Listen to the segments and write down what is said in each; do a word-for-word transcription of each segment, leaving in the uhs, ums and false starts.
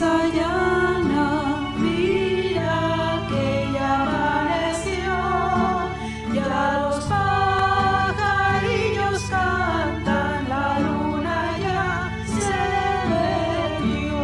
Sayana, mira que ya amaneció, ya los pajarillos cantan, la luna ya se metió.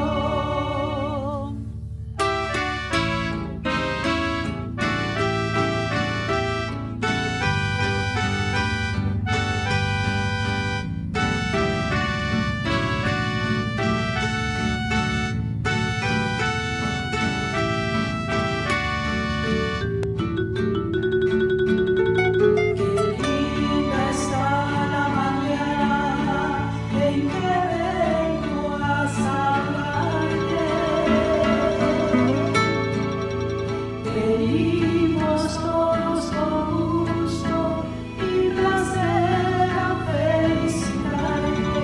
Venimos todos con gusto y placer a felicitarte.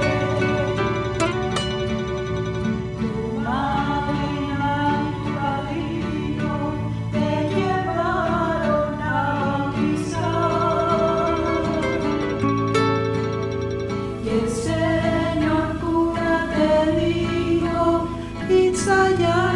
Tu madrina y tu padrino te llevaron a bautizar. Y el Señor cura te dijo, Itzayana,